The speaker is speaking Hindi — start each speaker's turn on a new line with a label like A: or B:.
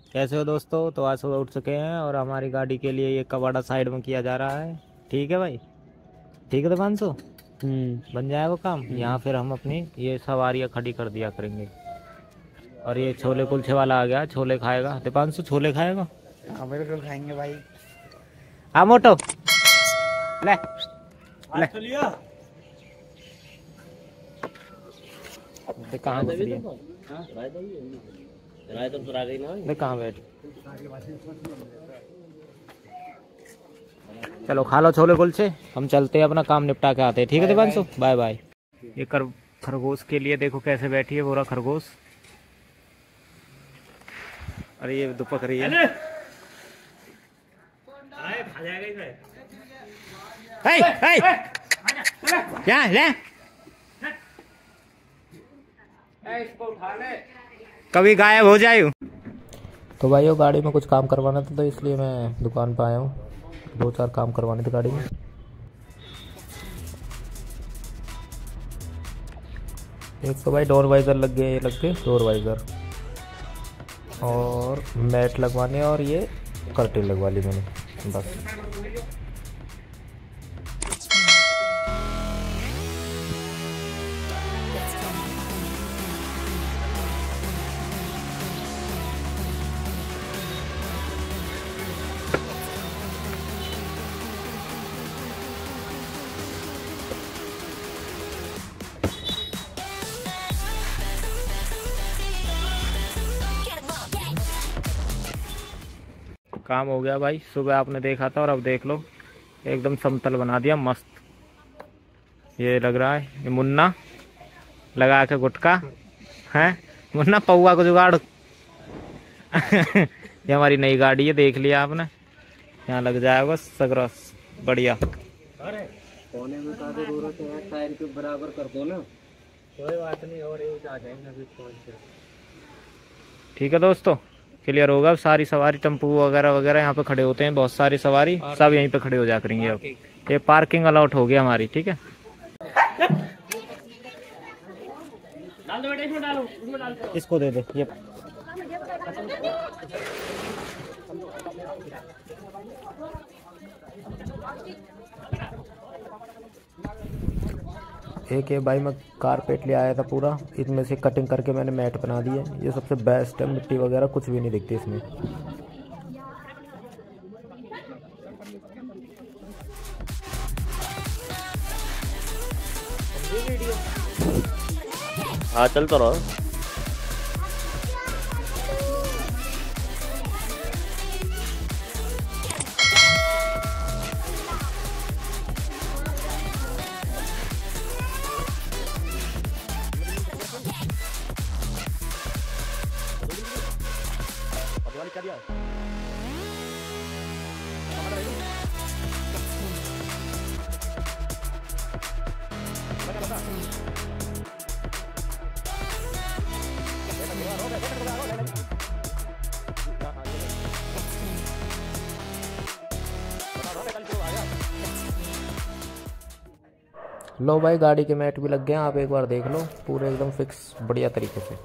A: कैसे हो दोस्तों? तो आज सुबह उठ चुके हैं और हमारी गाड़ी के लिए ये कबाड़ा साइड में किया जा रहा है। ठीक है भाई, ठीक है दीपांशु। बन जाए वो काम। यहाँ फिर हम अपनी ये सवारियाँ खड़ी कर दिया करेंगे। और ये छोले कुलचे वाला आ गया, छोले खाएगा दीपांशु, छोले खाएगा।
B: हाँ बिल्कुल खाएंगे भाई।
A: हाँ मोटो ले ले। कहाँ घुस रही है? देख कहाँ बैठ। चलो खा लो छोले कुलचे, हम चलते हैं अपना काम निपटा के आते हैं। ठीक है दीपांशु, बाय बाय। ये खरगोश के लिए देखो कैसे बैठी है पूरा खरगोश। अरे ये दुपक रही है। क्या ले? कभी गायब हो जाए। तो भाई वो गाड़ी में कुछ काम करवाना था, तो इसलिए मैं दुकान पे आया हूँ। 2-4 काम करवाने थे गाड़ी में। एक तो भाई डोर वाइजर लग गए, ये लग गए डोर वाइजर, और मैट लगवाने, और ये कर्टेन लगवा ली मैंने बस। काम हो गया भाई, सुबह आपने देखा था और अब देख लो एकदम समतल बना दिया मस्त। ये लग रहा है ये मुन्ना लगा के गुटका है। मुन्ना पौवा को जुगाड़। ये हमारी नई गाड़ी है, देख लिया आपने, यहाँ लग जाएगा सगरस बढ़िया।
B: कोने में का जरूरत है, टायर के बराबर कर दो ना। कोई बात नहीं, और एक आ जाएंगे अभी पहुंच के।
A: ठीक है दोस्तों, क्लियर होगा। सारी सवारी टेम्पू वगैरह वगैरह यहाँ पे खड़े होते हैं, बहुत सारी सवारी सब यहीं पे खड़े हो जा करेंगे। अब ये पार्किंग अलाउट हो गया हमारी। ठीक है,
B: डाल दो बेटा, इसमें डालो, इसमें डाल दो।
A: इसको दे दे ये। एक ये भाई मैं कारपेट ले आया था पूरा, इसमें से कटिंग करके मैंने मैट बना दी है। ये सबसे बेस्ट है, मिट्टी वगैरह कुछ भी नहीं दिखती इसमें।
C: हाँ चल तो रहा। लो भाई गाड़ी के मैट भी लग गए हैं, आप एक बार देख लो, पूरे एकदम फिक्स बढ़िया तरीके से।